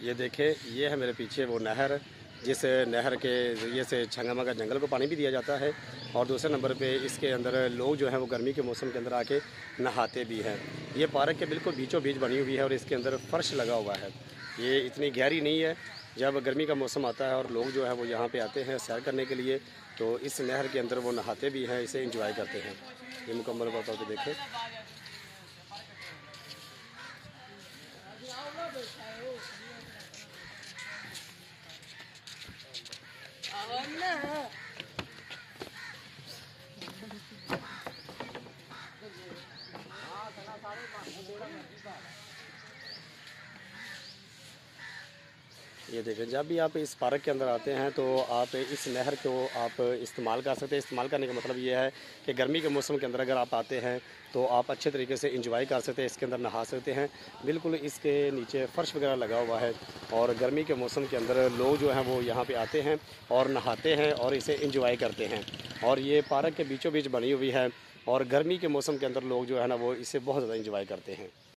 ये देखें, ये है मेरे पीछे वो नहर, जिस नहर के ज़रिए से छंगा मंगा जंगल को पानी भी दिया जाता है। और दूसरे नंबर पे इसके अंदर लोग जो हैं वो गर्मी के मौसम के अंदर आके नहाते भी हैं। ये पार्क के बिल्कुल बीचों बीच बनी हुई है और इसके अंदर फ़र्श लगा हुआ है। ये इतनी गहरी नहीं है। जब गर्मी का मौसम आता है और लोग जो है वो यहाँ पे आते हैं सैर करने के लिए, तो इस नहर के अंदर वो नहाते भी हैं, इसे एंजॉय करते हैं। ये मुकम्मल तौर पे देखें। ये देखें, जब भी आप इस पार्क के अंदर आते हैं तो आप इस नहर को आप इस्तेमाल कर सकते हैं। इस्तेमाल करने का मतलब ये है कि गर्मी के मौसम के अंदर अगर आप आते हैं तो आप अच्छे तरीके से एंजॉय कर सकते हैं, इसके अंदर नहा सकते हैं। बिल्कुल इसके नीचे फ़र्श वगैरह लगा हुआ है और गर्मी के मौसम के अंदर लोग जो हैं वो यहाँ पे आते हैं और नहाते हैं और इसे एंजॉय करते हैं। और ये पार्क के बीचों बीच बनी हुई है और गर्मी के मौसम के अंदर लोग जो है ना वो इसे बहुत ज़्यादा एंजॉय करते हैं।